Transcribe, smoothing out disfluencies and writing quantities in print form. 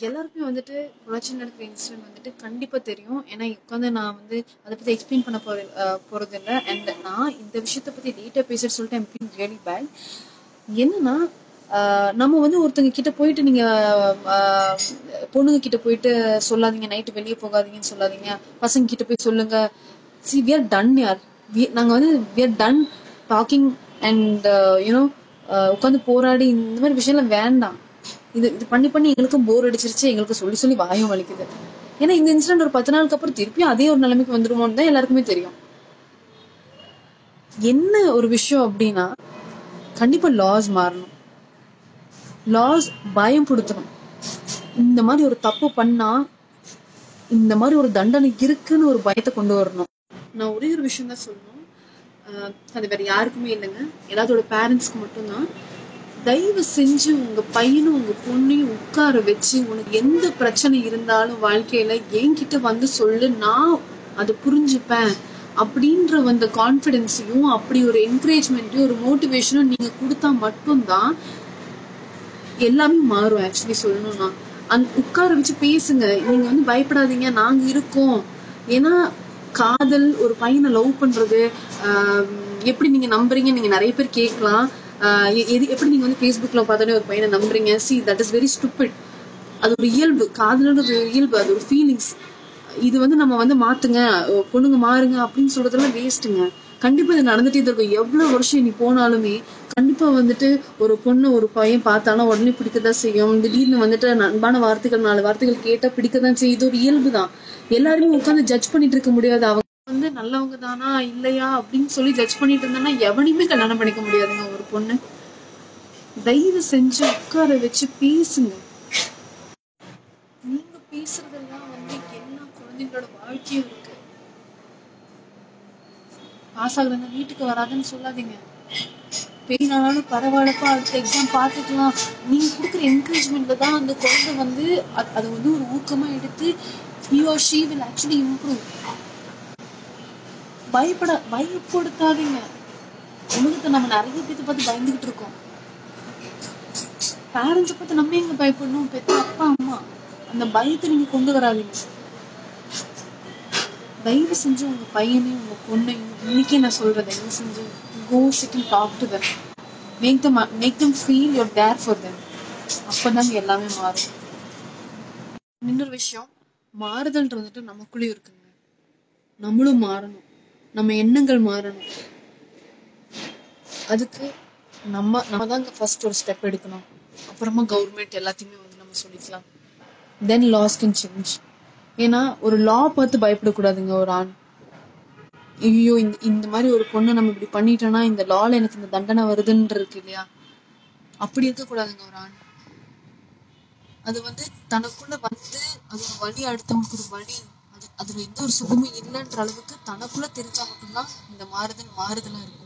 எல்லாருக்குமே வந்துட்டு பொள்ளாச்சியில் நடக்கிற இன்சிடென்ட் வந்துட்டு கண்டிப்பாக தெரியும். ஏன்னா உட்காந்து நான் வந்து அதை பற்றி எக்ஸ்பிளைன் பண்ண போகிறது இல்லை. அண்ட் நான் இந்த விஷயத்தை பற்றி லேட்டாக பேசுகிற சொல்லிட்டு ஐம் ஃபீல் ரியலி பேட். என்னன்னா நம்ம வந்து ஒருத்தங்க கிட்ட போயிட்டு நீங்கள் பொண்ணுங்க கிட்ட போயிட்டு சொல்லாதீங்க, நைட்டு வெளியே போகாதீங்கன்னு சொல்லாதீங்க, பசங்க கிட்ட போய் சொல்லுங்க. சி வி ஆர் டன் யார், நாங்கள் வந்து we are done talking and you know உட்காந்து போராடி இந்த மாதிரி விஷயம்லாம் வேண்டாம். இது பண்ணி பண்ணி எங்களுக்கும் போர் அடிச்சிருச்சு, எங்களுக்கு சொல்லி சொல்லி வாயும் வலிக்குது. ஏன்னா இந்த இன்சிடென்ட் ஒரு 10 நாளுக்கு அப்புறம் திருப்பியும் அதே ஒரு நிலைமைக்கு வந்துருமோன்னு தான் எல்லாருக்குமே தெரியும். என்ன ஒரு விஷயம் அப்படின்னா, கண்டிப்பா லாஸ் மாறணும். லாஸ் பயம் கொடுத்தணும். இந்த மாதிரி ஒரு தப்பு பண்ணா இந்த மாதிரி ஒரு தண்டனை இருக்குன்னு ஒரு பயத்தை கொண்டு வரணும். நான் ஒரே ஒரு விஷயம் தான் சொல்லணும், அது வேற யாருக்குமே இல்லைங்க, எல்லாத்தோட பேரண்ட்ஸ்க்கு மட்டும்தான். தயவு செஞ்சு உங்க பையனும் உங்க பொண்ணையும் உட்கார வச்சு, உனக்கு எந்த பிரச்சனை இருந்தாலும் வாழ்க்கையில என்கிட்ட வந்து சொல்லு, நான் அதை புரிஞ்சுப்பேன் அப்படின்ற அந்த கான்ஃபிடென்ஸையும் அப்படி ஒரு என்கரேஜ்மெண்ட்டையும் ஒரு மோட்டிவேஷனும் நீங்க கொடுத்தா மட்டும்தான் எல்லாமே மாறும். ஆக்சுவலி சொல்லணும்னா உட்கார வச்சு பேசுங்க. நீங்க வந்து பயப்படாதீங்க, நாங்க இருக்கோம். ஏன்னா காதல், ஒரு பையனை லவ் பண்றது எப்படி நீங்க நம்புறீங்க நீங்க நிறைய பேர் கேட்கலாம். எப்படி நீங்க வந்து ஃபேஸ்புக்ல பார்த்தாலே ஒரு பையனை நம்புறீங்க? See that is very stupid. அது ஒரு இயல்பு, காதல்ன்றது ஒரு இயல்பு, அது ஒரு ஃபீலிங்ஸ். இது வந்து நம்ம வந்து மாத்துங்க, பொண்ணுங்க மாறுங்க அப்படின்னு சொல்றதெல்லாம் வேஸ்ட்டுங்க. கண்டிப்பா இது நடந்துட்டே இருக்கும். எவ்வளவு வருஷம் நீ போனாலுமே கண்டிப்பா வந்துட்டு ஒரு பொண்ணு ஒரு பையன் பார்த்தாலும் உடனே பிடிக்கதான் செய்யும். திடீர்னு வந்துட்டு அன்பான வார்த்தைகள் 4 வார்த்தைகள் கேட்டா பிடிக்கதான் செய்யும். இது ஒரு இயல்பு தான். எல்லாருமே உட்காந்து ஜட்ஜ் பண்ணிட்டு இருக்க முடியாது. அவங்க வந்து நல்லவங்க தானா இல்லையா அப்படின்னு சொல்லி ஜட்ஜ் பண்ணிட்டு இருந்தாங்கன்னா எவனையுமே கல்யாணம் பண்ணிக்க முடியாதுங்க ஒரு பொண்ணு. தயவு செஞ்சு உட்கார வச்சு பேசுங்க. நீங்க பேசுறதெல்லாம் வந்து எல்லா குழந்தைங்களோட வாழ்க்கையும் இருக்கு. பாஸ் ஆகுதுங்க வீட்டுக்கு வராதுன்னு சொல்லாதீங்க. பெயினாலும் பரவாயில்லப்பா, அடுத்த எக்ஸாம் பார்த்துக்கலாம். நீங்க கொடுக்குற என்கரேஜ்மெண்ட்ல தான் அந்த குழந்தை வந்து அது வந்து ஒரு ஊக்கமா எடுத்து he or she will actually improve. பயப்படுத்தாதீங்க. உலகத்தை நம்ம நிறைய பேத்தை பார்த்து பயந்துகிட்டு இருக்கோம். பேரண்ட்ஸை பார்த்து நம்ம எங்க பயப்படணும்? பெத்த அப்பா அம்மா, அந்த பயத்தை நீங்க கொண்டு வராதீங்க. தயவு செஞ்சு உங்க பையனையும் உங்க பொண்ணையும் இன்னைக்கே நான் சொல்றேன், தயவு செஞ்சு go sit and talk to them. Make them feel you're there for them. அப்பதாங்க எல்லாமே மாறும். இன்னொரு விஷயம், மாறுதல்ன்றது வந்துட்டு நமக்குள்ளேயும் இருக்குங்க. நம்மளும் மாறணும், நம்ம எண்ணங்கள் மாறணும். அதுக்கு நம்ம தாங்க ஃபர்ஸ்ட் ஒரு ஸ்டெப் எடுக்கணும். அப்புறமா கவர்மெண்ட் எல்லாத்தையுமே வந்து நம்ம சொல்லிக்கலாம். Then laws can change. ஏன்னா ஒரு லா பார்த்து பயப்படக்கூடாதுங்க ஒரு ஆண். ஐயோ இந்த மாதிரி ஒரு பொண்ணு நம்ம இப்படி பண்ணிட்டோம்னா இந்த லால எனக்கு இந்த தண்டனை வருதுன்னு இருக்கு இல்லையா, அப்படி இருக்கக்கூடாதுங்க ஒரு ஆண். அது வந்து தனக்குள்ள வந்து அது ஒரு வழி, அடுத்தவங்களுக்கு ஒரு வழி, அதுல எந்த ஒரு சுகமும் இல்லைன்ற அளவுக்கு தனக்குள்ள தெரிஞ்சா மட்டும்தான் இந்த மாறுதலா இருக்கும்.